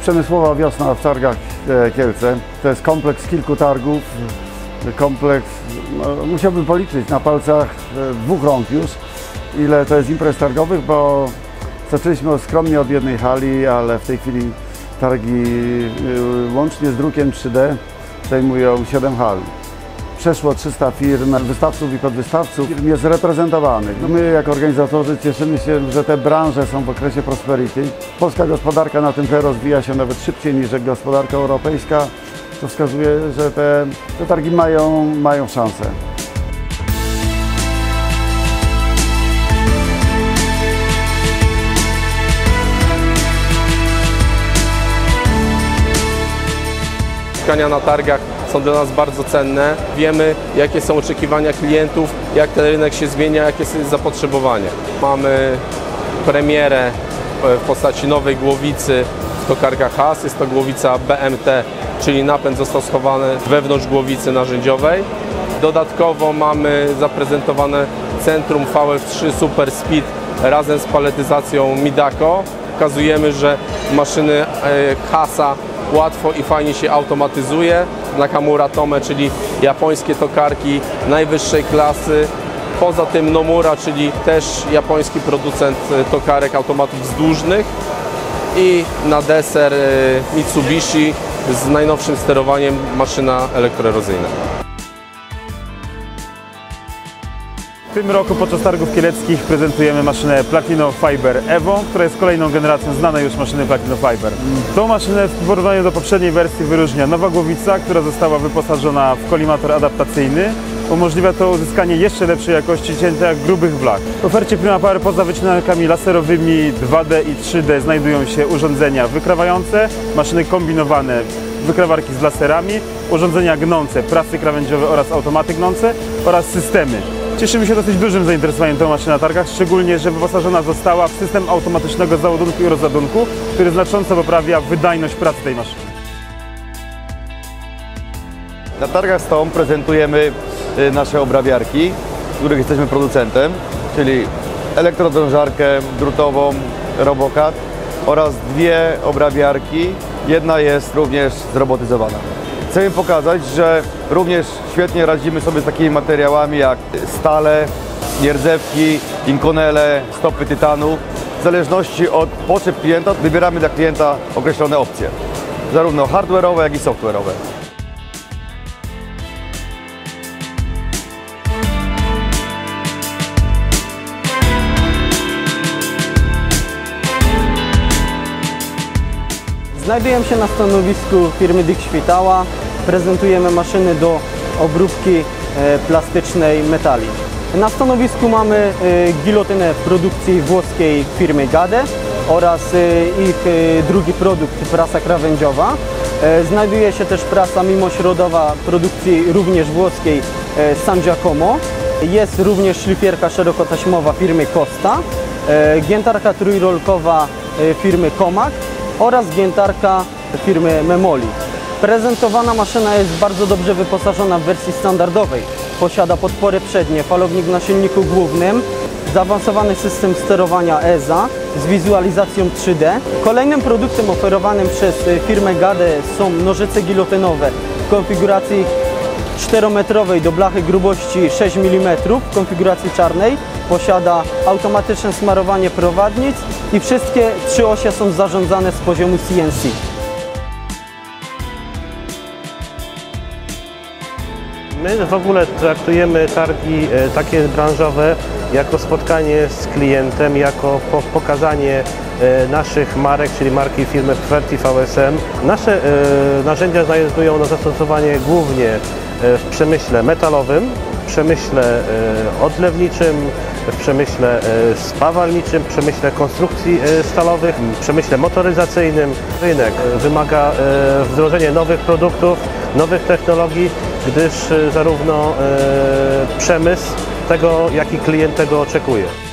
Przemysłowa wiosna w targach Kielce. To jest kompleks kilku targów. Kompleks, no, musiałbym policzyć na palcach 2 rąk już, ile to jest imprez targowych, bo zaczęliśmy skromnie od jednej hali, ale w tej chwili targi łącznie z drukiem 3D zajmują 7 hal. Przeszło 300 firm, wystawców i podwystawców firm jest reprezentowanych. No my jako organizatorzy cieszymy się, że te branże są w okresie prosperity. Polska gospodarka na tym tle rozwija się nawet szybciej niż gospodarka europejska. To wskazuje, że te targi mają szansę. Spotkania na targach są dla nas bardzo cenne. Wiemy, jakie są oczekiwania klientów, jak ten rynek się zmienia, jakie jest zapotrzebowanie. Mamy premierę w postaci nowej głowicy w tokarkach HAS. Jest to głowica BMT, czyli napęd został schowany wewnątrz głowicy narzędziowej. Dodatkowo mamy zaprezentowane centrum VF3 Super Speed razem z paletyzacją Midako. Pokazujemy, że maszyny HAS-a łatwo i fajnie się automatyzuje. Nakamura Tome, czyli japońskie tokarki najwyższej klasy. Poza tym Nomura, czyli też japoński producent tokarek automatów wzdłużnych. I na deser Mitsubishi z najnowszym sterowaniem maszyna elektroerozyjna. W tym roku podczas targów kieleckich prezentujemy maszynę Platino Fiber Evo, która jest kolejną generacją znanej już maszyny Platino Fiber. Tą maszynę w porównaniu do poprzedniej wersji wyróżnia nowa głowica, która została wyposażona w kolimator adaptacyjny. Umożliwia to uzyskanie jeszcze lepszej jakości cięcia grubych blach. W ofercie Primapary poza wycinankami laserowymi 2D i 3D znajdują się urządzenia wykrawające, maszyny kombinowane, wykrawarki z laserami, urządzenia gnące, prasy krawędziowe oraz automaty gnące oraz systemy. Cieszymy się dosyć dużym zainteresowaniem tą maszyną na targach, szczególnie, że wyposażona została w system automatycznego załadunku i rozładunku, który znacząco poprawia wydajność pracy tej maszyny. Na targach STOM prezentujemy nasze obrabiarki, których jesteśmy producentem, czyli elektrodrążarkę drutową RoboCAD oraz 2 obrabiarki. Jedna jest również zrobotyzowana. Chcemy pokazać, że również świetnie radzimy sobie z takimi materiałami jak stale, nierdzewki, inkonele, stopy tytanu. W zależności od potrzeb klienta wybieramy dla klienta określone opcje, zarówno hardware'owe, jak i software'owe. Znajdujemy się na stanowisku firmy Dick Świtała. Prezentujemy maszyny do obróbki plastycznej metali. Na stanowisku mamy gilotynę produkcji włoskiej firmy Gade oraz ich drugi produkt, prasa krawędziowa. Znajduje się też prasa mimośrodowa produkcji również włoskiej San Giacomo. Jest również szlifierka szerokotaśmowa firmy Costa, giętarka trójrolkowa firmy Comac oraz giętarka firmy Memoli. Prezentowana maszyna jest bardzo dobrze wyposażona w wersji standardowej. Posiada podpory przednie, falownik na silniku głównym, zaawansowany system sterowania EZA z wizualizacją 3D. Kolejnym produktem oferowanym przez firmę Gade są nożyce gilotynowe w konfiguracji 4-metrowej do blachy grubości 6 mm w konfiguracji czarnej. Posiada automatyczne smarowanie prowadnic i wszystkie 3 osie są zarządzane z poziomu CNC. My w ogóle traktujemy targi takie branżowe jako spotkanie z klientem, jako pokazanie naszych marek, czyli marki firmy Pferti VSM. Nasze narzędzia znajdują zastosowanie głównie w przemyśle metalowym, w przemyśle odlewniczym, w przemyśle spawalniczym, w przemyśle konstrukcji stalowych, w przemyśle motoryzacyjnym. Rynek wymaga wdrożenia nowych produktów, nowych technologii, gdyż zarówno przemysł tego, jak i klient tego oczekuje.